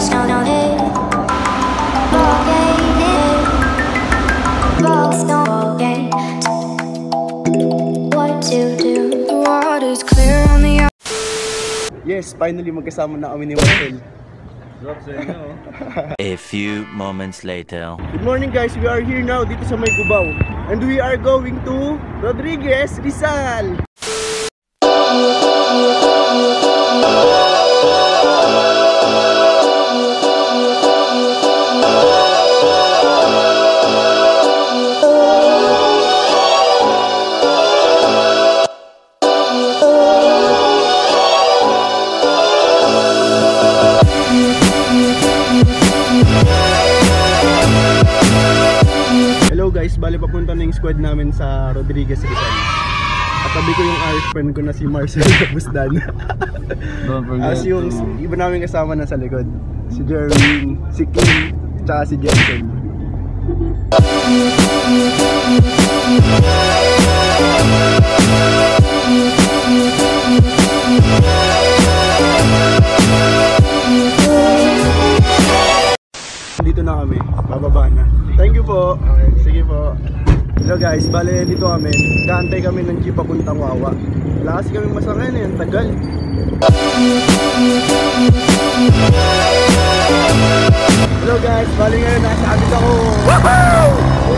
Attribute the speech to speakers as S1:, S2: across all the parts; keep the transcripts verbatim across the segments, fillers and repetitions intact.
S1: Yes, finally magkasama na kami ni Marcel.
S2: A few moments later.
S1: Good morning guys, we are here now dito sa May Cubao. And we are going to Rodriguez, Rizal. Guys, bali papunta na yung squad namin sa Rodriguez, Rizal. At tabi ko yung Irish friend ko na si Marcel Busdan. As yung iba namin kasama na sa likod, si Jerwin, si Kim, tsaka si Jensen. Dito na kami, bababa na. Thank you po. Okay, sige po. Hello guys, bale dito kami. Kaantay kami ng jeep papuntang Wawa. Wala kasi kami masakay na yan, tagal. Hello guys, bale ngayon nasa abit ako. Woohoo!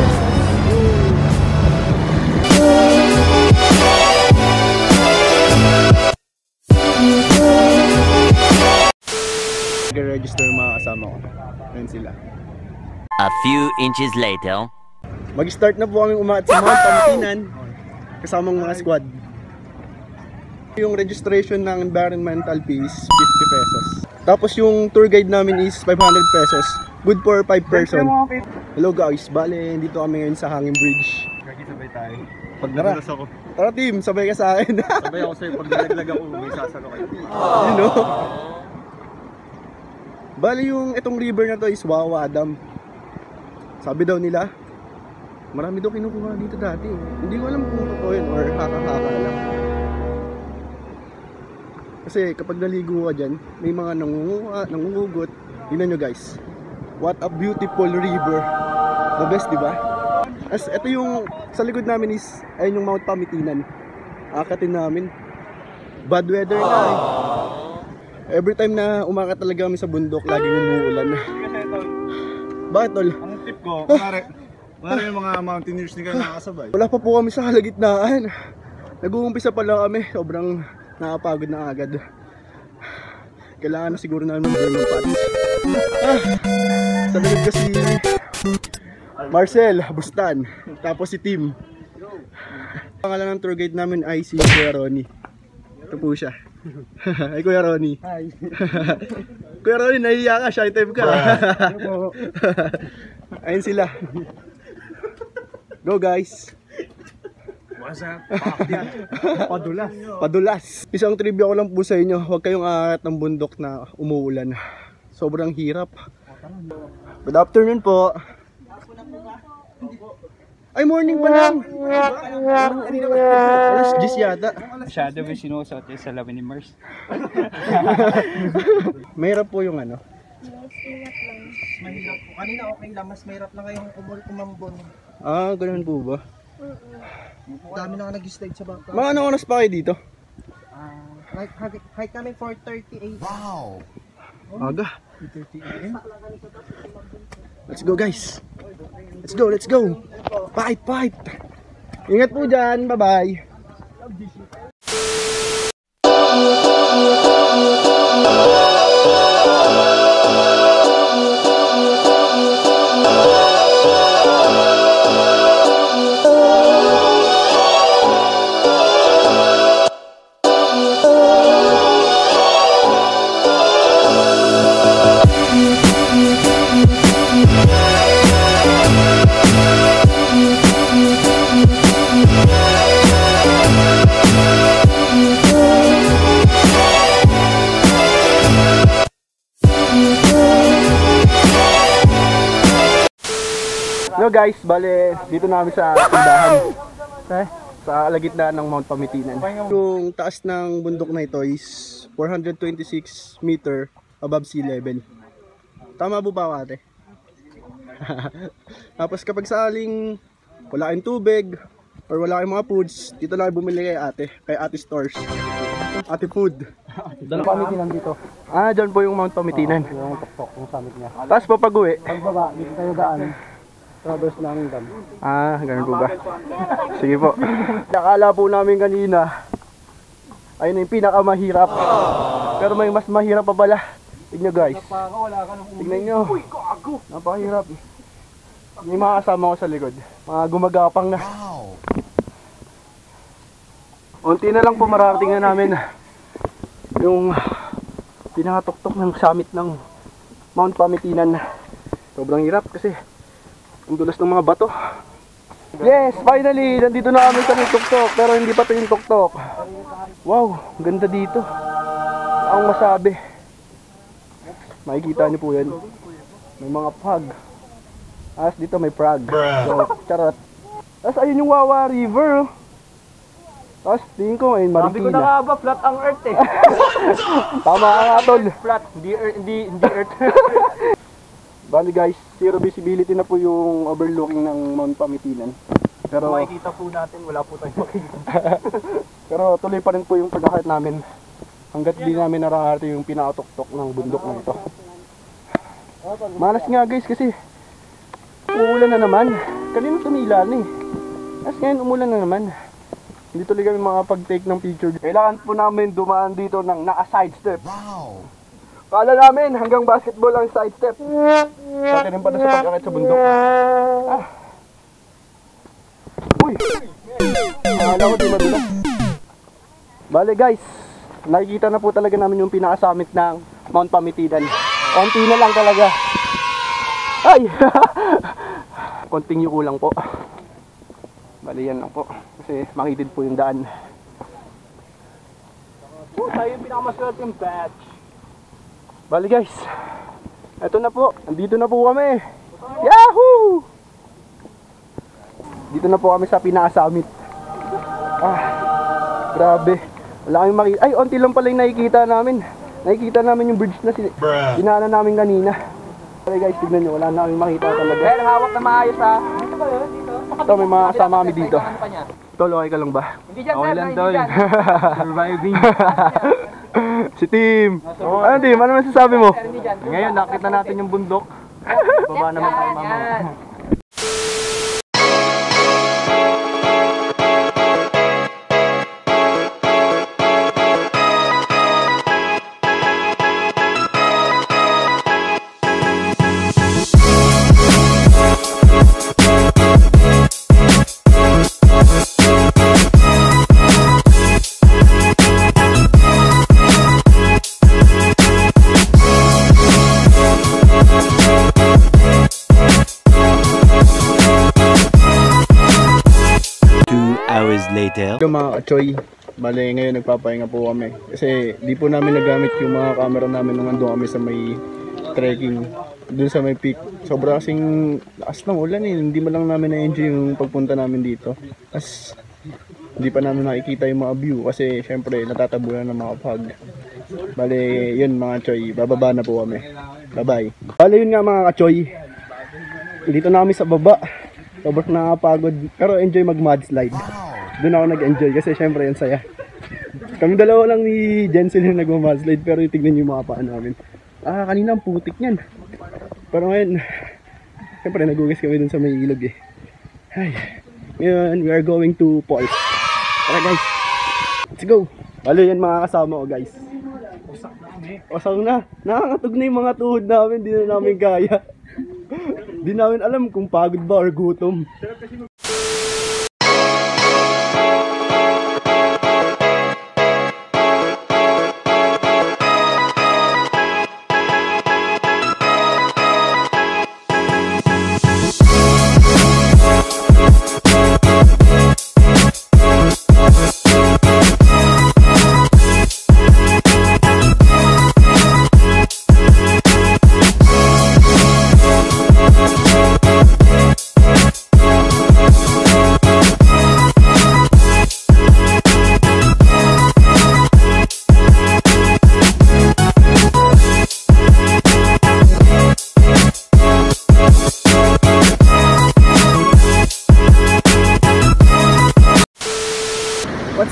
S1: Nag-register yung mga kasama ko. Ayan sila.
S2: A few inches later.
S1: Mag-start na po kami umakyat sa Mount Pamitinan kasamang mga squad. Yung registration ng environmental fees fifty pesos. Tapos yung tour guide namin is five hundred pesos. Good for five person. Hello guys, bale dito kami ngayon sa Hanging Bridge.
S3: Kaki sabay tayo. Pag
S1: Tara.
S3: nadulas ako.
S1: Tara team, sabay ka sa akin.
S3: Sabay ako sa'yo. Pag nalaglag ako, may sasalo kayo.
S1: You know? Bale yung itong river na to is Wawa Dam. Sabi daw nila, marami daw kinukuha dito dati. Hindi ko alam kung totoo yun or haka-haka lang. Kasi kapag naligo ka dyan, may mga nangunguha, nangungugot. Tingnan nyo guys, what a beautiful river. The best, diba? As ito yung sa likod namin is, ayun yung Mount Pamitinan. Akatin namin. Bad weather na eh. Every time na umakyat talaga kami sa bundok, laging umuulan. Bakit tol?
S3: Ang tip ko, kunwari, kunwari yung mga mountaineers ni kayo nakakasabay.
S1: Wala pa po kami sa kalagitnaan. Nag-uumpisa pa lang kami, sobrang nakapagod na agad. Kailangan na siguro namin mag-burn ng pants. Ah, sa likod kasi Marcel Bustan, tapos si Tim. Pangalan ng tour guide namin ay si Kuya Ronnie. Ito po siya. Ay Kuya Ronnie.
S3: Hi.
S1: Kuya Ronnie, nahihiya ka, shy type ka. Ayun sila. Go guys.
S3: What's up? Padulas.
S1: Padulas. Isang trivia ko lang po sa inyo, huwag kayong aakyat ng bundok na umuulan. Sobrang hirap. Good afternoon po. Ay, morning pa lang. Alas diyes yata.
S4: Masyado may sinusot yung sa lamin ni Mars.
S1: Mahirap po yung ano.
S5: Mahirap po. Kanina okay lang, mas mahirap lang kayong umul umambon.
S1: Ah, ganoon po ba?
S5: Dami na nag-slide sa baka.
S1: Mga anong oras pa kayo dito?
S5: Ah, like hike kami four thirty a m. Wow.
S1: Aga. four thirty a m. Let's go guys. Let's go, let's go. Fight, fight. Ingat po dyan. Bye-bye. Hello guys, bale dito namin sa tindahan. Eh, sa alagitnaan ng Mount Pamitinan. Yung taas ng bundok na ito is four hundred twenty-six meter above sea level. Tama po ba ako, ate? Tapos kapag saling wala kayong tubig or wala kayong mga foods, dito lang bumili kay ate, kay ate stores. Ate food.
S5: Dala Pamitinan dito.
S1: Ah, dyan po yung Mount Pamitinan.
S5: Yung tuktok, yung summit niya.
S1: Tapos papag-uwi.
S5: Pagbaba, dito tayo daan. Traverse lang yung dam.
S1: Ah, ganun po ba? Sige po. Nakala po namin kanina, ayun yung pinakamahirap. Pero may mas mahirap pa pala. Tignan guys. Tignan nyo. Napakahirap. May mga kasama ko sa likod. Mga gumagapang na. Unti na lang po mararating na namin yung pinakatuktok ng summit ng Mount Pamitinan. Sobrang hirap kasi ang dulas ng mga bato. Yes, finally, nandito na kami sa may tuktok, pero hindi pa ito yung tuktok. Wow, ganda dito. Ang masabi. Makikita niyo po yan. May mga pag. As dito may prag. So, charot. Tapos ayun yung Wawa River. Oh. Tapos tingin ko ay Marikina.
S5: Sabi ko na nga ba, flat ang earth eh.
S1: Tama ka nga tol.
S5: Flat, hindi earth, hindi, hindi earth.
S1: Bali guys, zero visibility na po yung overlooking ng Mount Pamitinan. Pero
S5: Makikita po natin, wala po tayong makikita.
S1: pero tuloy pa rin po yung pagkakit namin. Hanggat di namin nararating yung pinakatuktok ng bundok na ito. Malas nga guys kasi umuulan na naman. Kanina tumila na eh. Tapos ngayon umulan na naman. Hindi tuloy kami makapag-take ng picture. Kailangan po namin dumaan dito ng naka-side step. Wow! Kala namin hanggang basketball ang side step. Sa akin rin pala sa pagkakit sa bundok. Ah. Uy! Akala ko di madulas. Bale guys, nakikita na po talaga namin yung pinaka-summit ng Mount Pamitinan. Konti na lang talaga. Ay! Konting yuko lang po. Bale yan lang po. Kasi makitid po yung daan.
S5: Oh, tayo yung pinakamaswerte yung batch.
S1: Bali guys, eto na po, andito na po kami. Yahoo! Dito na po kami sa pinaka-summit. Ah, grabe. Wala kaming makita. Ay, onti lang pala yung nakikita namin. Nakikita namin yung bridge na sin dinaanan namin kanina. Bali guys, tignan nyo, wala na kaming makita talaga.
S5: Kaya hawak na maayos ha. Dito ba yun? Dito?
S1: Ito, may mga kasama kami dito. Tol, okay ka lang ba?
S5: Hindi dyan,
S4: Okay
S5: sir.
S4: lang,
S5: Hindi
S4: tol.
S5: dyan.
S4: Surviving.
S1: Si Tim. Ano Tim, ano masasabi mo?
S5: Sir, hindi dyan.
S4: Ngayon, nakita natin yung bundok. Baba naman tayo
S5: Yan,
S4: mamaya.
S5: yan.
S2: Hours later.
S1: Yung mga kachoy, bale ngayon nagpapahinga po kami. Kasi di po namin nagamit yung mga camera namin nung nandun kami sa may trekking. Doon sa may peak. Sobra kasing lakas ng ulan eh. Hindi mo lang namin na-enjoy yung pagpunta namin dito. Tapos hindi pa namin nakikita yung mga view kasi syempre natatabunan ng mga pag. Bale yun mga choy, bababa na po kami. Bye bye. Bale yun nga mga kachoy. Dito na kami sa baba. Sobrang nakakapagod pero enjoy mag mudslide. Doon ako nag-enjoy kasi syempre yan saya. Kami dalawa lang ni Jensen yung nag-mudslide pero tignan niyo yung mga paa namin. Ah, kanina ang putik niyan. Pero ngayon, syempre nagugas kami dun sa may ilog eh. Ay, ngayon we are going to falls. Tara guys, let's go. Halo yan mga kasama ko guys. Osang na, nakakatog na yung mga tuhod namin, di na namin kaya. Di namin alam kung pagod ba or gutom.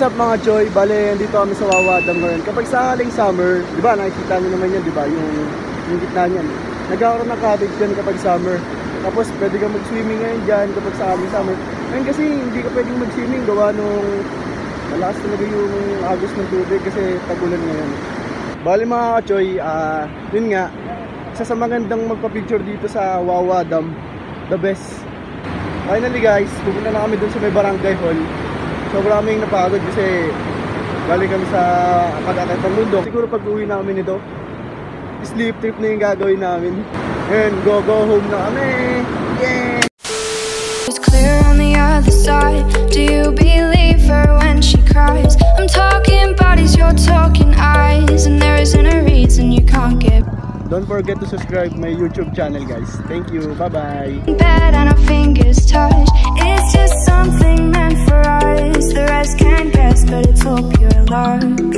S1: up mga Choy? Bale, dito kami sa Wawa Dam ngayon. Kapag sakaling summer, di ba, nakikita nyo naman yan, di ba, yung, yung gitna niyan. Nagkakaroon ng cottage dyan kapag summer. Tapos pwede kang mag-swimming ngayon dyan kapag sakaling summer. Ngayon kasi hindi ka pwedeng mag-swimming gawa nung malakas talaga yung agos ng tubig kasi tagulan ngayon. Bale mga Choy, uh, yun nga, isa sa magandang magpa-picture dito sa Wawa Dam, the best. Finally guys, pupunta na kami dun sa may barangay hall. Sobrang kaming napagod kasi galing kami sa pag-akit ng mundo. Siguro pag uwi namin ito, sleep trip na yung gagawin namin. And go go home na kami. Yeah!
S6: It's clear on the other side. Do you believe her when she cries? I'm talking bodies, you're talking eyes, and there isn't a reason you can't get.
S1: Don't forget to subscribe my YouTube channel guys. Thank you. Bye bye.
S6: Bed and our fingers touch. It's just something meant for us. The rest can't guess, but it's all pure luck.